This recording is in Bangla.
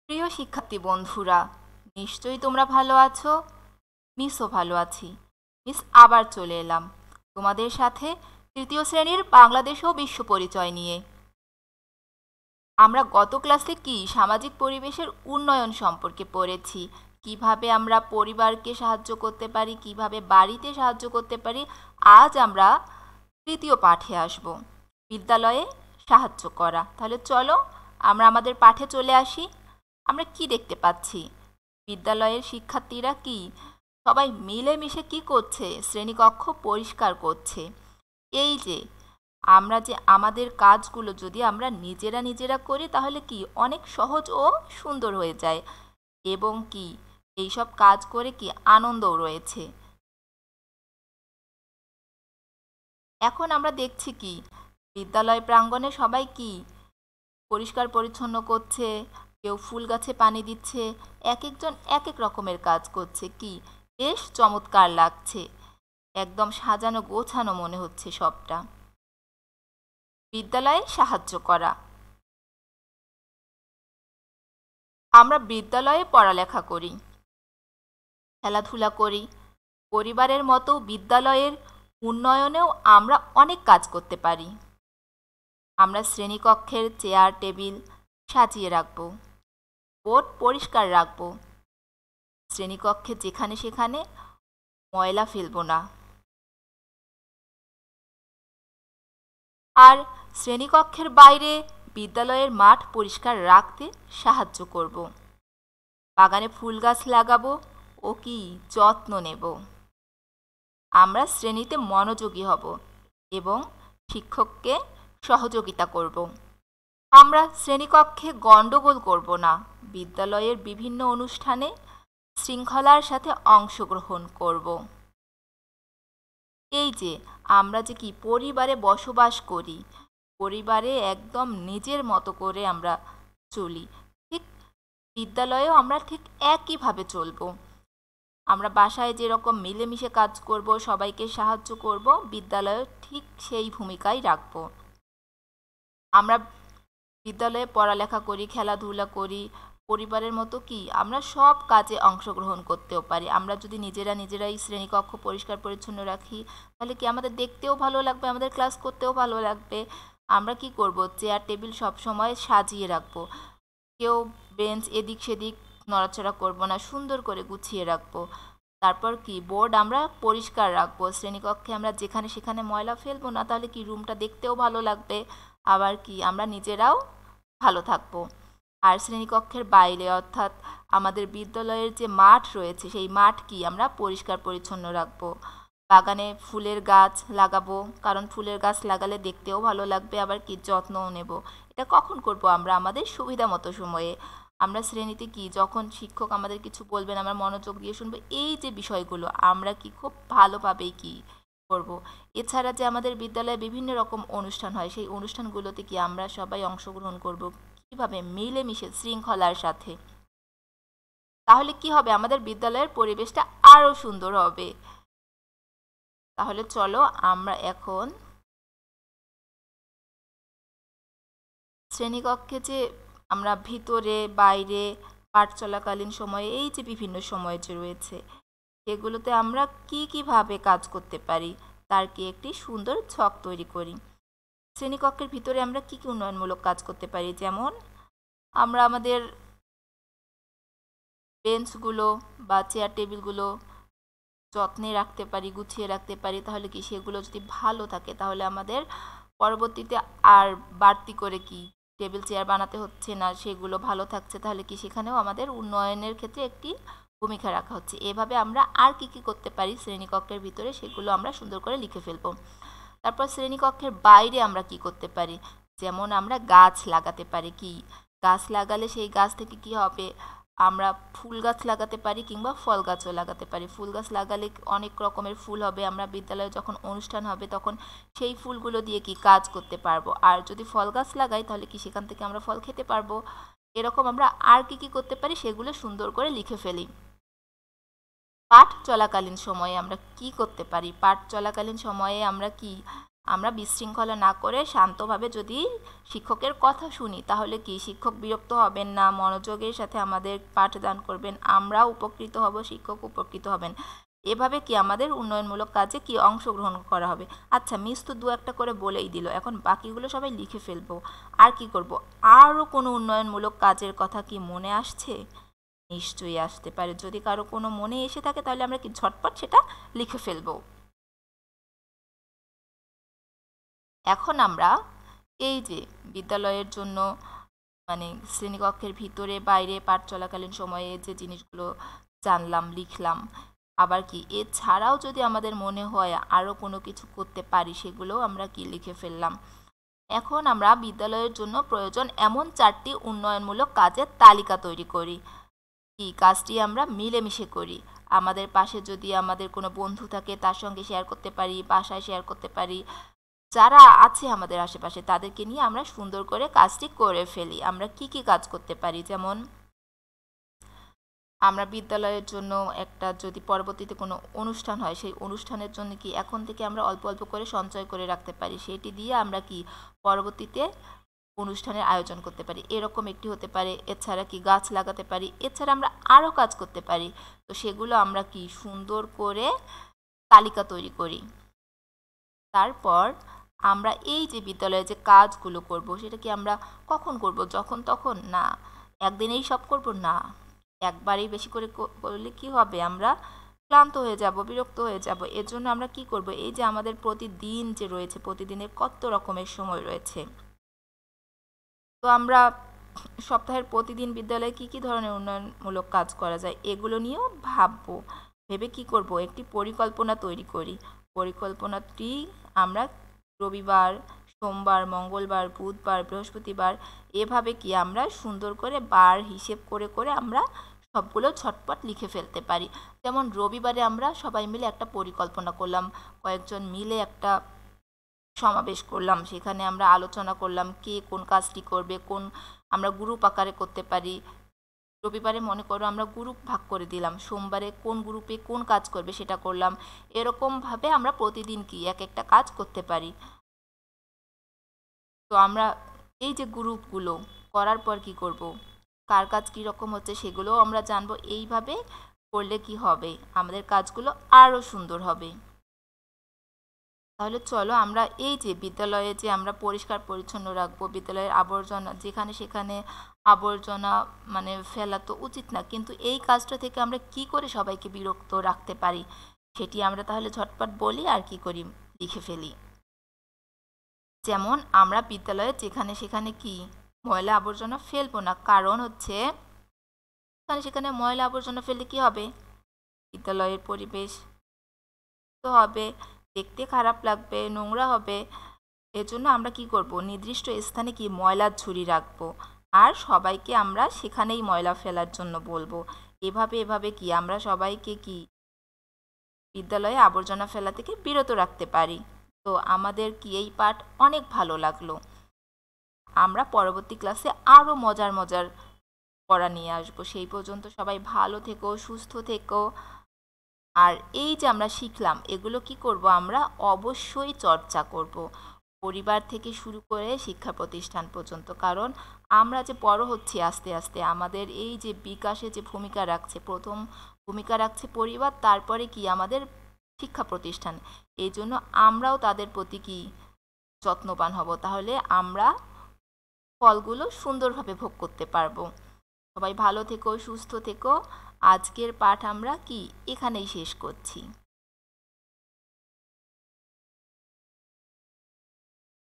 প্রিয় শিক্ষার্থী বন্ধুরা, নিশ্চয়ই তোমরা ভালো আছো। মিসও ভালো আছি। মিস আবার চলে এলাম তোমাদের সাথে তৃতীয় শ্রেণীর বাংলাদেশ ও বিশ্ব পরিচয় নিয়ে। আমরা গত ক্লাসে সামাজিক পরিবেশের উন্নয়ন সম্পর্কে পড়েছি, কিভাবে আমরা পরিবারকে সাহায্য করতে পারি, কিভাবে বাড়িতে সাহায্য করতে পারি। আজ আমরা তৃতীয় পাঠে আসব, বিদ্যালয়ে সাহায্য করা। তাহলে চলো আমরা আমাদের পাঠে চলে আসি। আমরা কি দেখতে পাচ্ছি? বিদ্যালয়ের শিক্ষার্থীরা সবাই মিলেমিশে কি করছে? শ্রেণীকক্ষ পরিষ্কার করছে। এই যে আমরা যে আমাদের কাজগুলো যদি আমরা নিজেরা করি তাহলে অনেক সহজ ও সুন্দর হয়ে যায়, এবং এইসব কাজ করে আনন্দও রয়েছে। এখন আমরা দেখছি বিদ্যালয় প্রাঙ্গণে সবাই পরিষ্কার পরিচ্ছন্ন করছে, কেউ ফুল গাছে পানি দিচ্ছে, এক একজন এক এক রকমের কাজ করছে। বেশ চমৎকার লাগছে, একদম সাজানো গোছানো মনে হচ্ছে সবটা। বিদ্যালয়ে সাহায্য করা। আমরা বিদ্যালয়ে পড়ালেখা করি, খেলাধুলা করি। পরিবারের মতো বিদ্যালয়ের উন্নয়নেও আমরা অনেক কাজ করতে পারি। আমরা শ্রেণীকক্ষের চেয়ার টেবিল সাজিয়ে রাখব, বোর্ড পরিষ্কার রাখব, শ্রেণীকক্ষে যেখানে সেখানে ময়লা ফেলব না। আর শ্রেণীকক্ষের বাইরে বিদ্যালয়ের মাঠ পরিষ্কার রাখতে সাহায্য করব। বাগানে ফুল গাছ লাগাবো ও যত্ন নেব। আমরা শ্রেণীতে মনোযোগী হব এবং শিক্ষককে সহযোগিতা করব। আমরা শ্রেণীকক্ষে গণ্ডগোল করব না। বিদ্যালয়ের বিভিন্ন অনুষ্ঠানে শৃঙ্খলার সাথে অংশগ্রহণ করব। এই যে আমরা যে পরিবারে বসবাস করি, পরিবারে একদম নিজের মতো করে আমরা চলি, ঠিক বিদ্যালয়েও আমরা ঠিক একইভাবে চলব। আমরা বাসায় যেরকম মিলেমিশে কাজ করব, সবাইকে সাহায্য করব, বিদ্যালয়ে ঠিক সেই ভূমিকাই রাখব। আমরা বিদ্যালয়ে পড়ালেখা করি, খেলাধুলা করি, পরিবারের মতো আমরা সব কাজে অংশগ্রহণ করতেও পারি। আমরা যদি নিজেরাই শ্রেণীকক্ষ পরিষ্কার পরিচ্ছন্ন রাখি তাহলে আমাদের দেখতেও ভালো লাগবে, আমাদের ক্লাস করতেও ভালো লাগবে। আমরা করব, চেয়ার টেবিল সব সময় সাজিয়ে রাখবো, কেউ বেঞ্চ এদিক সেদিক নড়াচড়া করব না, সুন্দর করে গুছিয়ে রাখবো। তারপর বোর্ড আমরা পরিষ্কার রাখবো, শ্রেণীকক্ষে আমরা যেখানে সেখানে ময়লা ফেলবো না, তাহলে রুমটা দেখতেও ভালো লাগবে, আবার আমরা নিজেরাও ভালো থাকবো। আর শ্রেণীকক্ষের বাইরে অর্থাৎ আমাদের বিদ্যালয়ের যে মাঠ রয়েছে সেই মাঠ আমরা পরিষ্কার পরিচ্ছন্ন রাখবো। বাগানে ফুলের গাছ লাগাবো, কারণ ফুলের গাছ লাগালে দেখতেও ভালো লাগবে, আবার যত্নও নেব। এটা কখন করব? আমরা আমাদের সুবিধা মতো সময়ে। আমরা শ্রেণীতে যখন শিক্ষক আমাদের কিছু বলবেন আমরা মনোযোগ দিয়ে শুনবো, এই যে বিষয়গুলো আমরা খুব ভালোভাবেই করব। এছাড়া যে আমাদের বিদ্যালয়ে বিভিন্ন রকম অনুষ্ঠান হয়, সেই অনুষ্ঠানগুলোতে আমরা সবাই অংশগ্রহণ করব কিভাবে? মিলেমিশে শৃঙ্খলার সাথে। তাহলে হবে? আমাদের বিদ্যালয়ের পরিবেশটা আরো সুন্দর হবে। তাহলে চলো আমরা এখন শ্রেণীকক্ষে যে আমরা ভিতরে বাইরে পাঠ চলাকালীন সময়ে এই যে বিভিন্ন সময় যে রয়েছে সেগুলোতে আমরা কিভাবে কাজ করতে পারি তার একটি সুন্দর ছক তৈরি করি। শ্রেণীকক্ষের ভিতরে আমরা কি উন্নয়নমূলক কাজ করতে পারি, যেমন আমরা আমাদের বেঞ্চগুলো বা চেয়ার টেবিলগুলো যত্নে রাখতে পারি, গুছিয়ে রাখতে পারি। তাহলে সেগুলো যদি ভালো থাকে তাহলে আমাদের পরবর্তীতে আর বাড়তি করে টেবিল চেয়ার বানাতে হচ্ছে না, সেগুলো ভালো থাকছে। তাহলে সেখানেও আমাদের উন্নয়নের ক্ষেত্রে একটি ভূমিকা রাখা হচ্ছে। এভাবে আমরা আর কি করতে পারি শ্রেণীকক্ষের ভিতরে সেগুলো আমরা সুন্দর করে লিখে ফেলবো। তারপর শ্রেণীকক্ষের বাইরে আমরা কি করতে পারি, যেমন আমরা গাছ লাগাতে পারি। গাছ লাগালে সেই গাছ থেকে কি হবে? আমরা ফুল গাছ লাগাতে পারি কিংবা ফল গাছও লাগাতে পারি। ফুল গাছ লাগালে অনেক রকমের ফুল হবে, আমরা বিদ্যালয়ে যখন অনুষ্ঠান হবে তখন সেই ফুলগুলো দিয়ে কাজ করতে পারবো। আর যদি ফল গাছ লাগাই তাহলে সেখান থেকে আমরা ফল খেতে পারবো। এরকম আমরা আর কি করতে পারি সেগুলো সুন্দর করে লিখে ফেলি। পাঠ চলাকালীন সময়ে আমরা কি করতে পারি? পাঠ চলাকালীন সময়ে আমরা আমরা বিশৃঙ্খলা না করে শান্তভাবে যদি শিক্ষকের কথা শুনি তাহলে কি শিক্ষক বিরক্ত হবেন না, মনোযোগের সাথে আমাদের পাঠদান করবেন, আমরাও উপকৃত হব, শিক্ষক উপকৃত হবেন। এভাবে কি আমাদের উন্নয়নমূলক কাজে কি অংশগ্রহণ করা হবে। আচ্ছা, মিস তো দু একটা করে বলেই দিল, এখন বাকিগুলো সবাই লিখে ফেলবো। আর কি করব, আরও কোনো উন্নয়নমূলক কাজের কথা কি মনে আসছে? নিশ্চয়ই আসতে পারে। যদি কারো কোনো মনে এসে থাকে তাহলে আমরা কি ঝটপট সেটা লিখে ফেলবো। এখন আমরা এই যে বিদ্যালয়ের জন্য মানে শ্রেণীকক্ষের ভিতরে বাইরে পাঠ চলাকালীন সময়ে যে জিনিসগুলো জানলাম, লিখলাম, আবার কি এছাড়াও যদি আমাদের মনে হয় আরও কোনো কিছু করতে পারি সেগুলোও আমরা কি লিখে ফেললাম। এখন আমরা বিদ্যালয়ের জন্য প্রয়োজন এমন 4টি উন্নয়নমূলক কাজের তালিকা তৈরি করি। কি কাজটি আমরা মিলেমিশে করি। আমাদের পাশে যদি আমাদের কোনো বন্ধু থাকে তার সঙ্গে শেয়ার করতে পারি, বাসায় শেয়ার করতে পারি, যারা আছে আমাদের আশেপাশে তাদেরকে নিয়ে আমরা সুন্দর করে কাজটি করে ফেলি। আমরা কি কি কাজ করতে পারি, যেমন আমরা বিদ্যালয়ের জন্য একটা যদি পরবর্তীতে কোনো অনুষ্ঠান হয় সেই অনুষ্ঠানের জন্য কি এখন থেকে আমরা অল্প অল্প করে সঞ্চয় করে রাখতে পারি, সেটি দিয়ে আমরা কি পরবর্তীতে অনুষ্ঠানের আয়োজন করতে পারি, এরকম একটি হতে পারে। এছাড়া কি গাছ লাগাতে পারি, এছাড়া আমরা আরও কাজ করতে পারি। তো সেগুলো আমরা কি সুন্দর করে তালিকা তৈরি করি। তারপর আমরা এই যে বিদ্যালয়ে যে কাজগুলো করব সেটা কি আমরা কখন করব, যখন তখন না, একদিনেই সব করব না, একবারেই বেশি করে করলে কি হবে, আমরা ক্লান্ত হয়ে যাব, বিরক্ত হয়ে যাব। এর জন্য আমরা কি করব, এই যে আমাদের প্রতিদিন যে রয়েছে, প্রতিদিনের কত রকমের সময় রয়েছে, তো আমরা সপ্তাহের প্রতিদিন বিদ্যালয়ে কি কি ধরনের উন্নয়নমূলক কাজ করা যায় এগুলো নিয়েও ভাববো। ভেবে কি করব, একটি পরিকল্পনা তৈরি করি। পরিকল্পনাটি আমরা রবিবার, সোমবার, মঙ্গলবার, বুধবার, বৃহস্পতিবার এভাবে কি আমরা সুন্দর করে বার হিসেব করে করে আমরা সবগুলো ঝটপট লিখে ফেলতে পারি। যেমন রবিবারে আমরা সবাই মিলে একটা পরিকল্পনা করলাম, কয়েকজন মিলে একটা সমাবেশ করলাম, সেখানে আমরা আলোচনা করলাম কে কোন কাজটি করবে, কোন আমরা গ্রুপ আকারে করতে পারি। রবিবারে মনে করো আমরা গ্রুপ ভাগ করে দিলাম, সোমবারে কোন গ্রুপে কোন কাজ করবে সেটা করলাম। এরকমভাবে আমরা প্রতিদিন কি এক একটা কাজ করতে পারি। তো আমরা এই যে গ্রুপগুলো করার পর কি করব, কার কাজ কীরকম হচ্ছে সেগুলোও আমরা জানবো। এইভাবে করলে কি হবে, আমাদের কাজগুলো আরও সুন্দর হবে। তাহলে চলো আমরা এই যে বিদ্যালয়ে যে আমরা পরিষ্কার পরিচ্ছন্ন রাখবো, বিদ্যালয়ের আবর্জনা যেখানে সেখানে আবর্জনা মানে ফেলা তো উচিত না, কিন্তু এই কাজটা থেকে আমরা কি করে সবাইকে বিরক্ত রাখতে পারি সেটি আমরা তাহলে ঝটপট বলি আর কি করি, লিখে ফেলি। যেমন আমরা বিদ্যালয়ে যেখানে সেখানে কি ময়লা আবর্জনা ফেলবো না, কারণ হচ্ছে সেখানে সেখানে ময়লা আবর্জনা ফেললে কি হবে, বিদ্যালয়ের পরিবেশ তো হবে, দেখতে খারাপ লাগবে, নোংরা হবে। এজন্য আমরা কি করব, নির্দিষ্ট স্থানে কি ময়লার ঝুড়ি রাখবো আর সবাইকে আমরা সেখানেই ময়লা ফেলার জন্য বলবো। এভাবে এভাবে কি আমরা সবাইকে কি বিদ্যালয়ে আবর্জনা ফেলা থেকে বিরত রাখতে পারি। তো আমাদের কি এই পাঠ অনেক ভালো লাগলো। আমরা পরবর্তী ক্লাসে আরও মজার মজার পড়া নিয়ে আসবো। সেই পর্যন্ত সবাই ভালো থেকো, সুস্থ থেকো। আর এই যে আমরা শিখলাম এগুলো কি করব, আমরা অবশ্যই চর্চা করব, পরিবার থেকে শুরু করে শিক্ষা প্রতিষ্ঠান পর্যন্ত। কারণ আমরা যে বড় হচ্ছি আস্তে আস্তে, আমাদের এই যে বিকাশে যে ভূমিকা রাখছে, প্রথম ভূমিকা রাখছে পরিবার, তারপরে কি আমাদের শিক্ষা প্রতিষ্ঠান। এই জন্য আমরাও তাদের প্রতি কি যত্নবান হব, তাহলে আমরা ফলগুলো সুন্দরভাবে ভোগ করতে পারবো। সবাই ভালো থেকো, সুস্থ থেকো। আজকের পাঠ আমরা কি এখানেই শেষ করছি।